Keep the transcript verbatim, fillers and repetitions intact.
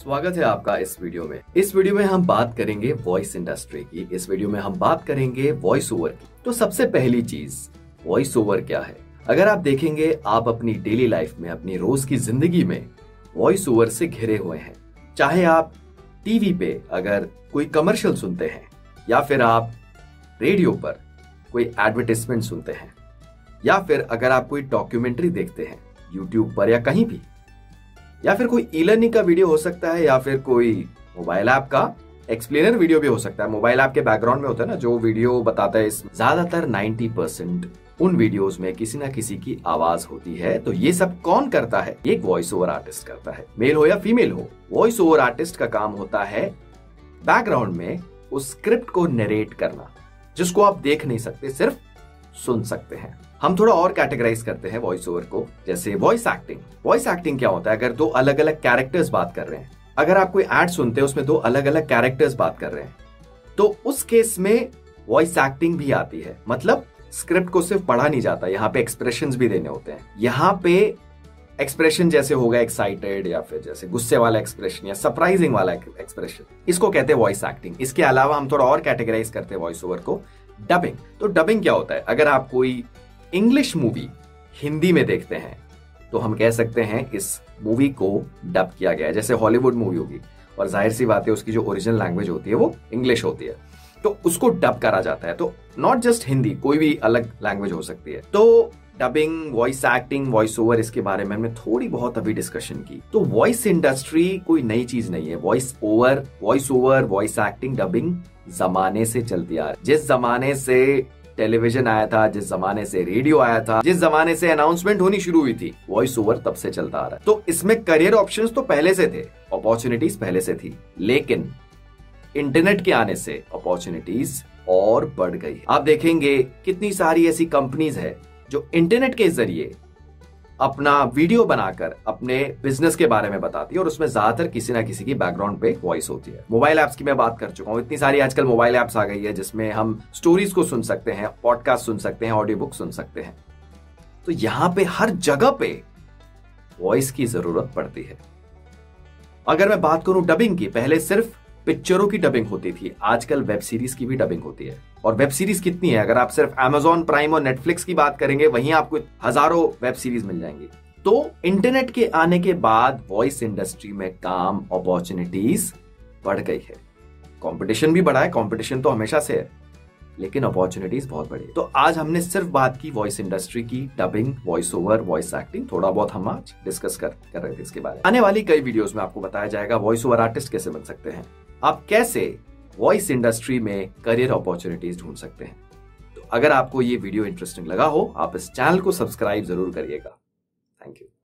स्वागत है आपका इस वीडियो में। इस वीडियो में हम बात करेंगे वॉइस इंडस्ट्री की। इस वीडियो में हम बात करेंगे वॉइस ओवर की। तो सबसे पहली चीज, वॉइस ओवर क्या है? अगर आप देखेंगे, आप अपनी डेली लाइफ में, अपनी रोज की जिंदगी में वॉइस ओवर से घिरे हुए हैं। चाहे आप टीवी पे अगर कोई कमर्शियल सुनते हैं, या फिर आप रेडियो पर कोई एडवर्टाइजमेंट सुनते हैं, या फिर अगर आप कोई डॉक्यूमेंट्री देखते हैं यूट्यूब पर या कहीं भी, या फिर कोई ई लर्निंग का वीडियो हो सकता है, या फिर कोई मोबाइल ऐप का एक्सप्लेनर वीडियो भी हो सकता है। मोबाइल ऐप के बैकग्राउंड में होता है ना जो वीडियो बताता है। इस ज्यादातर नब्बे परसेंट उन वीडियोस में किसी ना किसी की आवाज होती है। तो ये सब कौन करता है? एक वॉइस ओवर आर्टिस्ट करता है, मेल हो या फीमेल हो। वॉइस ओवर आर्टिस्ट का काम होता है बैकग्राउंड में उस स्क्रिप्ट को नरेट करना, जिसको आप देख नहीं सकते, सिर्फ सुन सकते हैं। हम थोड़ा और कैटेगराइज करते हैं वॉइस ओवर को, जैसे वॉइस एक्टिंग। वॉइस एक्टिंग क्या होता है? अगर दो अलग अलग कैरेक्टर्स बात कर रहे हैं, अगर आप कोई एड सुनते हैं उसमें दो अलग अलग कैरेक्टर्स बात कर रहे हैं, तो उस केस में वॉइस एक्टिंग भी आती है। मतलब स्क्रिप्ट को सिर्फ पढ़ा नहीं जाता, यहाँ पे एक्सप्रेशंस भी देने होते हैं। यहाँ पे एक्सप्रेशन जैसे होगा एक्साइटेड, या फिर जैसे गुस्से वाला एक्सप्रेशन, या सरप्राइजिंग वाला एक्सप्रेशन, इसको कहते हैं वॉइस एक्टिंग। इसके अलावा हम थोड़ा और कैटेगराइज करते हैं वॉइस ओवर को, डबिंग। तो डबिंग क्या होता है? अगर आप कोई इंग्लिश मूवी हिंदी में देखते हैं, तो हम कह सकते हैं इस मूवी को डब किया गया है। जैसे हॉलीवुड मूवी होगी, और जाहिर सी बात है उसकी जो ओरिजिनल लैंग्वेज होती है वो इंग्लिश होती है, तो उसको डब करा जाता है। तो नॉट जस्ट हिंदी, कोई भी अलग लैंग्वेज हो सकती है। तो dubbing, voice acting, voice over, इसके बारे में हमने थोड़ी बहुत अभी डिस्कशन की। तो वॉइस इंडस्ट्री कोई नई चीज नहीं है। Voice over, voice over, voice acting, dubbing जमाने से चलती आ रही है। जिस जमाने से टेलीविजन आया था, जिस जमाने से रेडियो आया था, जिस जमाने से अनाउंसमेंट होनी शुरू हुई थी, वॉइस ओवर तब से चलता आ रहा है। तो इसमें करियर ऑप्शंस तो पहले से थे, अपॉर्चुनिटीज पहले से थी, लेकिन इंटरनेट के आने से अपॉर्चुनिटीज और बढ़ गई। आप देखेंगे कितनी सारी ऐसी कंपनीज है जो इंटरनेट के जरिए अपना वीडियो बनाकर अपने बिजनेस के बारे में बताती है, और उसमें ज्यादातर किसी ना किसी की बैकग्राउंड पे वॉइस होती है। मोबाइल ऐप्स की मैं बात कर चुका हूं, इतनी सारी आजकल मोबाइल ऐप्स आ गई है जिसमें हम स्टोरीज को सुन सकते हैं, पॉडकास्ट सुन सकते हैं, ऑडियो बुक सुन सकते हैं। तो यहां पे हर जगह पे वॉइस की जरूरत पड़ती है। अगर मैं बात करूं डबिंग की, पहले सिर्फ पिक्चरों की डबिंग होती थी, आजकल वेब सीरीज की भी डबिंग होती है। और वेब सीरीज कितनी है? अगर आप सिर्फ Amazon प्राइम और नेटफ्लिक्स की बात करेंगे, वहीं आपको हजारों वेब सीरीज मिल जाएंगी। तो इंटरनेट के आने के बाद वॉइस इंडस्ट्री में काम, अपॉर्चुनिटीज बढ़ गई है। कंपटीशन भी बढ़ा है, कंपटीशन तो हमेशा से है, लेकिन अपॉर्चुनिटीज बहुत बढ़ी। तो आज हमने सिर्फ बात की वॉइस इंडस्ट्री की, dubbing, voice over, voice acting, थोड़ा बहुत हम आज डिस्कस कर कर रहे थे इसके बारे में। आने वाली कई वीडियोस में आपको बताया जाएगा वॉइस ओवर आर्टिस्ट कैसे बन सकते हैं, आप कैसे वॉइस इंडस्ट्री में करियर अपॉर्चुनिटीज ढूंढ सकते हैं। तो अगर आपको ये वीडियो इंटरेस्टिंग लगा हो, आप इस चैनल को सब्सक्राइब जरूर करिएगा। Thank you.